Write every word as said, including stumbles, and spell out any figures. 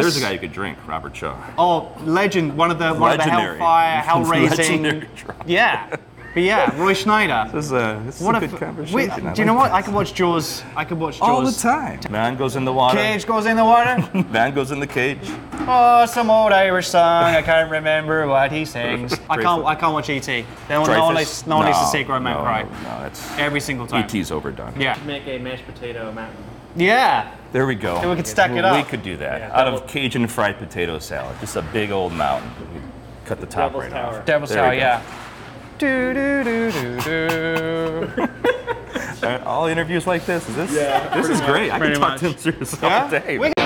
Here's a guy you could drink, Robert Shaw. Oh, legend! One of the one of the Legendary. Hellfire, Hellraising. Legendary drunk. Yeah, but yeah, Roy Schneider. This is a, this is What a a good f- conversation. Wait, I do you know like what? I could watch Jaws. I could watch Jaws all the time. Man goes in the water. Cage goes in the water. Man goes in the cage. Oh, some old Irish song. I can't remember what he sings. I can't. I can't watch E T. No, no one likes. No one likes to see grown man no, cry. No, no, that's Every single time. E T's overdone. Yeah. Make a mashed potato mountain. Yeah. There we go. Then we could stack it We up. could do that. Yeah, Out double- of Cajun fried potato salad. Just a big old mountain. We cut the top Devil's right Tower. off. Devil's There Tower. we go. Yeah. Do do do do do. Uh, All interviews like this, is this? Yeah, This is great. I Pretty can talk much. to him seriously Yeah? all day. We man.